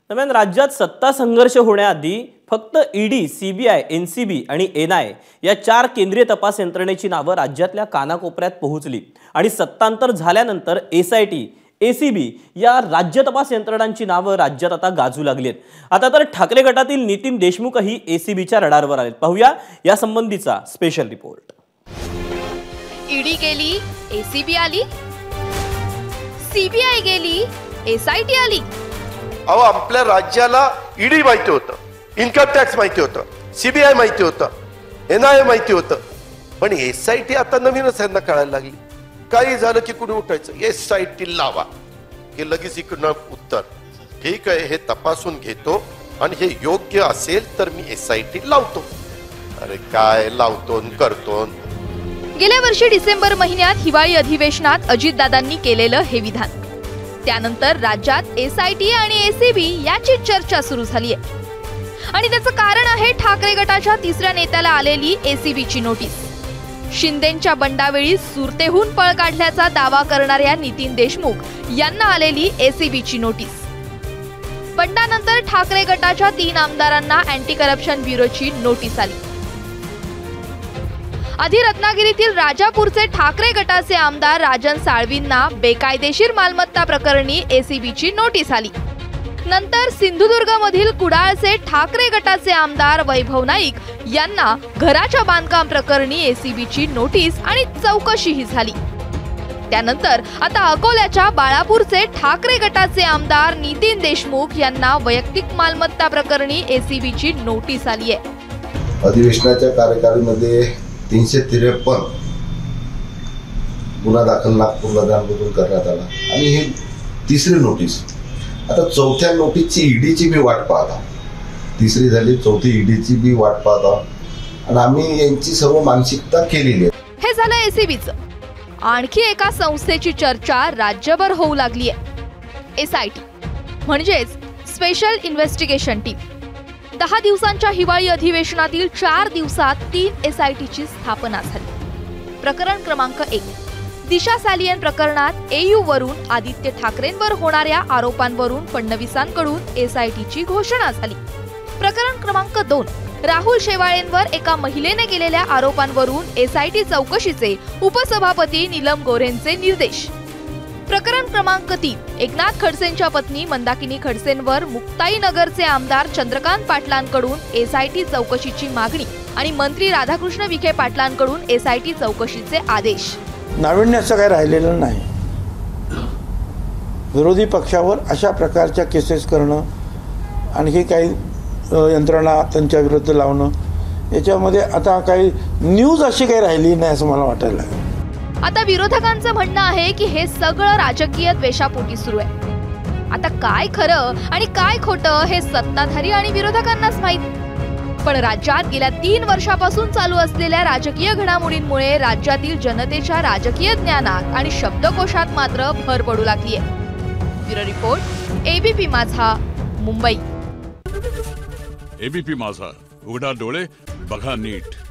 दरम्यान राज्यात सत्ता संघर्ष होण्याआधी फक्त ईडी, सीबीआय, एनसीबी आणि एनआय या 4 केंद्रीय तपास यंत्रणेची नावं राज्यातल्या कानाकोपऱ्यात पोहोचली आणि सत्तांतर झाल्यानंतर एसआयटी, एसीबी या राज्य तपास यंत्रणांची नावं राज्यात आता गाजू लागलीत। आता तर ठाकरे गटातील नितीन देशमुखही एसीबीच्या रडारवर आलेत। पाहूया या संबंधीचा स्पेशल रिपोर्ट। ईडी गेली, एसीबी आली, सीबीआय गेली, एसआयटी आली। अहो, आपल्या राज्याला ईडी माहिती होतं, इन्कम टॅक्स माहिती होतं, सीबीआय माहिती होतं, एनआय माहिती होतं, पण एसआयटी आता नवीनच यांना कळायला लागली। काही झालं की कुणी उठायचं, एसआयटी लावा की लगेच इकडनं उत्तर, ठीक आहे हे तपासून घेतो आणि हे योग्य असेल तर मी एसआयटी लावतो। अरे काय लावतो करतो। गेल्या वर्षी डिसेंबर महिन्यात हिवाळी अधिवेशनात अजितदादांनी केलेलं हे विधान, त्यानंतर राज्यात एसआयटी आणि एसीबी याची चर्चा सुरू झाली आहे आणि त्याचं कारण आहे ठाकरे गटाच्या तिसऱ्या नेत्याला आलेली एसीबीची नोटीस। शिंदेंच्या बंडावेळी सुरतेहून पळ काढल्याचा दावा करणाऱ्या नितीन देशमुख यांना आलेली एसीबीची नोटीस। बंडानंतर ठाकरे गटाच्या 3 आमदारांना अँटी करप्शन ब्युरोची नोटीस आली। आधी रत्नागिरीतील राजापूरचे ठाकरे गटाचे आमदार राजन साळवींना बेकायदेशीर मालमत्ता प्रकरणी एसीबीची नोटीस आली। नंतर सिंधुदुर्गमधील कुडाळचे ठाकरे गटाचे आमदार वैभव नाईक यांना घराच्या बांधकाम प्रकरणी एसीबीची नोटीस आणि चौकशीही झाली। त्यानंतर आता अकोल्याच्या बाळापूरचे ठाकरे गटाचे आमदार नितीन देशमुख यांना वैयक्तिक मालमत्ता प्रकरणी एसीबीची नोटीस आली आहे। अधिवेशनाच्या कार्यकाळामध्ये 353 गुन्हा दाखल नागपूर नगरमधून करण्यात आला आणि ही तिसरी नोटीस। आता चौथ्या नोटीसची ईडीची मी वाट पाहता, तिसरी झाली, चौथी ईडीची बी वाट पाहता आणि आम्ही यांची सर्व मानसिकता केलेली आहे। हे झालं एसीबीचं। आणखी एका संस्थेची चर्चा राज्यभर होऊ लागली आहे, एसआयटी म्हणजेच स्पेशल इन्व्हेस्टिगेशन टीम। 10 दिवसांच्या हिवाळी अधिवेशनातील 4 दिवसात 3 एसआयटीची स्थापना झाली। प्रकरण क्रमांक 1, दिशा सालियन प्रकरणात एयू वरून आदित्य ठाकरेंवर होणाऱ्या आरोपांवरून फडणवीसांकडून एसआयटीची घोषणा झाली। प्रकरण क्रमांक 2, राहुल शेवाळेंवर एका महिलेने केलेल्या आरोपांवरून एसआयटी चौकशीचे उपसभापती नीलम गोऱ्हेंचे निर्देश। प्रकरण क्रमांक 3, एकनाथ खडसेंच्या पत्नी मंदाकिनी खडसेंवर मुक्ताईनगरचे आमदार चंद्रकांत पाटलांकडून एसआयटी चौकशीची मागणी आणि मंत्री राधाकृष्ण विखे पाटलांकडून एसआयटी चौकशीचे आदेश। नाविन्य असं काही राहिलेलं नाही। विरोधी पक्षावर अशा प्रकारच्या केसेस करणं, आणखी काही यंत्रणा त्यांच्या विरुद्ध लावणं, याच्यामध्ये आता काही न्यूज अशी काही राहिली नाही असं मला वाटायला लागलं। आता विरोधकांचं म्हणणं आहे की हे सगळं राजकीय द्वेषापोटी सुरू आहे। आता काय खरं आणि काय खोटं हे सत्ताधारी आणि विरोधकांनाच माहित। पण राज्यात गेल्या 3 वर्षापासून चालू असलेल्या राजकीय घडामोडींमुळे राज्यातील जनतेच्या राजकीय ज्ञानात आणि शब्दकोशात मात्र भर पडू लागली आहे। ब्युरो रिपोर्ट, एबीपी माझा, मुंबई। एबीपी माझा, उघडा डोळे बघा नीट।